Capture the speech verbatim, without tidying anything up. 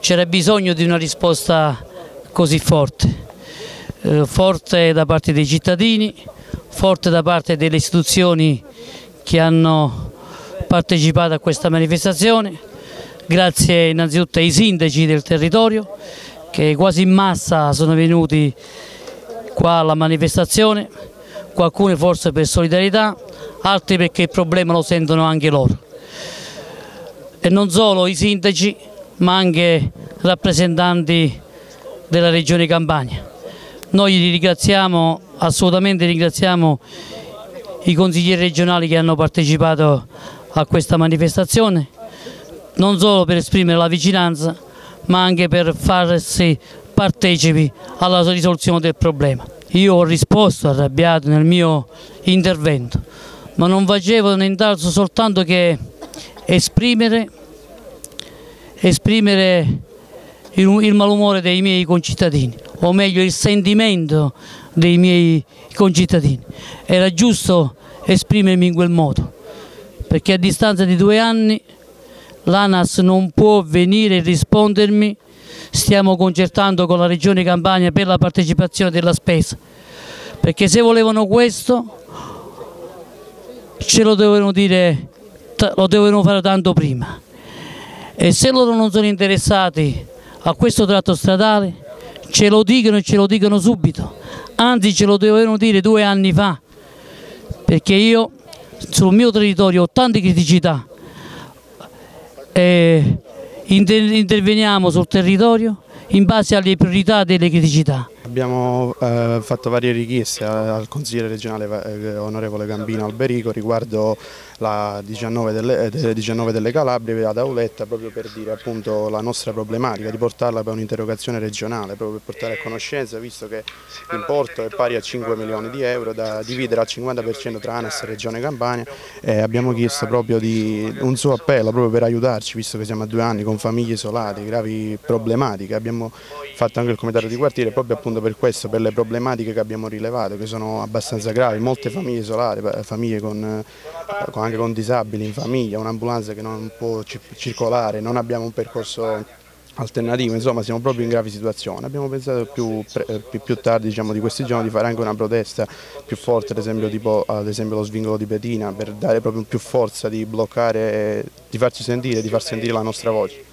c'era bisogno di una risposta così forte, eh, forte da parte dei cittadini, forte da parte delle istituzioni che hanno partecipato a questa manifestazione. Grazie innanzitutto ai sindaci del territorio che quasi in massa sono venuti qua alla manifestazione, qualcuno forse per solidarietà, altri perché il problema lo sentono anche loro. E non solo i sindaci, ma anche rappresentanti della Regione Campania. Noi li ringraziamo, assolutamente ringraziamo i consiglieri regionali che hanno partecipato a questa manifestazione, non solo per esprimere la vicinanza, ma anche per farsi partecipi alla risoluzione del problema. Io ho risposto arrabbiato nel mio intervento, ma non facevo nient'altro soltanto che esprimere, esprimere il, il malumore dei miei concittadini, o meglio il sentimento dei miei concittadini. Era giusto esprimermi in quel modo, perché a distanza di due anni l'ANAS non può venire e rispondermi. Stiamo concertando con la Regione Campania per la partecipazione della spesa, perché se volevano questo ce lo dovevano dire, lo dovevano fare tanto prima, e se loro non sono interessati a questo tratto stradale ce lo dicono e ce lo dicono subito, anzi ce lo dovevano dire due anni fa, perché io sul mio territorio ho tante criticità e interveniamo sul territorio in base alle priorità delle criticità. Abbiamo eh, fatto varie richieste al consigliere regionale eh, onorevole Gambino Alberico riguardo la diciannove delle, eh, diciannove delle Calabre ad Auletta, proprio per dire appunto la nostra problematica, di portarla per un'interrogazione regionale, proprio per portare a conoscenza, visto che l'importo è pari a cinque milioni di euro da dividere al cinquanta per cento tra ANAS e Regione Campania. Eh, abbiamo chiesto proprio di un suo appello proprio per aiutarci, visto che siamo a due anni con famiglie isolate, gravi problematiche. Abbiamo fatto anche il comitato di quartiere proprio appunto per questo, per le problematiche che abbiamo rilevato, che sono abbastanza gravi, molte famiglie isolate, famiglie con, con, anche con disabili in famiglia, un'ambulanza che non può circolare, non abbiamo un percorso alternativo, insomma siamo proprio in gravi situazioni. Abbiamo pensato più, più, più tardi, diciamo, di questi giorni, di fare anche una protesta più forte, ad esempio, tipo, ad esempio lo svincolo di Petina, per dare proprio più forza, di bloccare, di farci sentire, di far sentire la nostra voce.